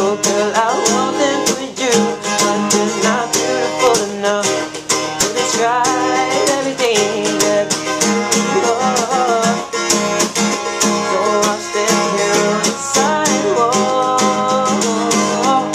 Oh girl, I want them for you, but they're not beautiful enough to describe everything that you are. So I'll stand here on the sidewalk.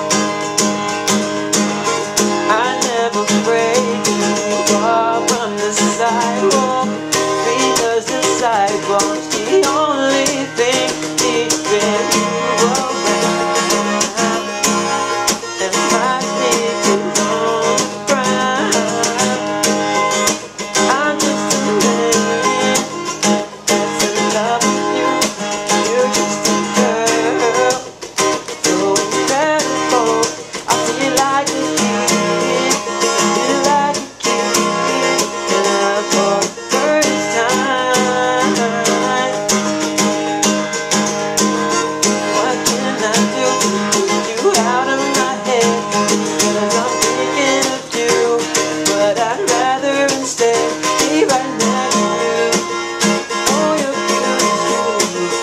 I never break you up on the sidewalk, because the sidewalk's the only thing keeping you around. And my sneakers on the ground. I'm just a man that's in love with you. You're just a girl, so incredible. I feel like a kid, feel like a kid in love for the first time. What can I do to put you out of my head? 'Cause I'm thinking of you, but I'd rather instead be right next to you. Oh, you're beautiful,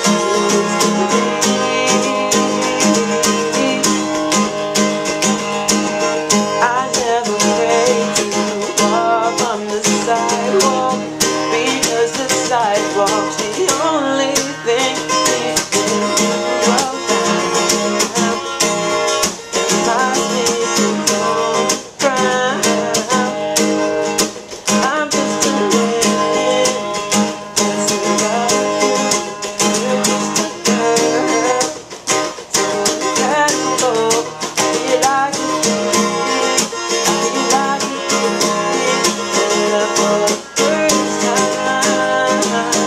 I never break you up on the sidewalk, because the sidewalk's the only thing keeping you around. And my sneakers on the ground. I'm just a man that's in love with you. You're just a girl, so incredible. I feel like a kid, I feel like a kid in love for the first time.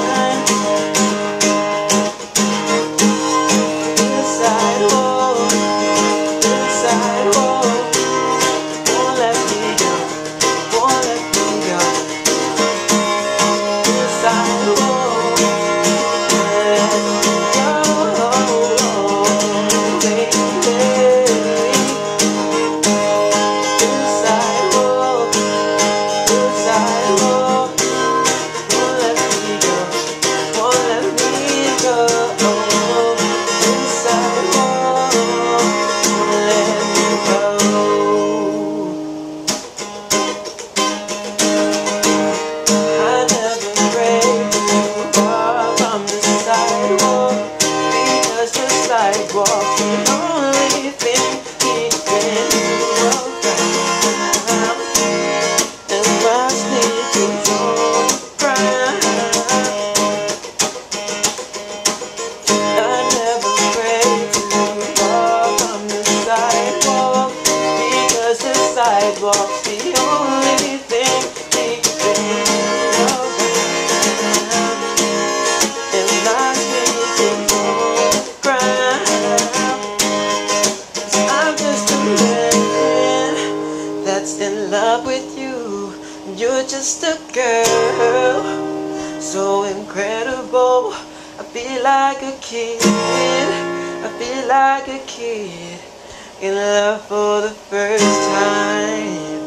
The sidewalk, won't let me go, won't let me go. The sidewalk, let me go, baby. The sidewalk, won't let me go, won't let me go. The sidewalk, won't let me go. I never break you up on the sidewalk, because the sidewalk's the only thing keeping you around. And my sneakers on the ground. I never break you up on the sidewalk, because the sidewalk's the only thing keeping you around. And my sneakers on the ground. 'Cause I'm just a man that's in love with you. You're just a girl, so incredible. I feel like a kid, I feel like a kid in love for the first time.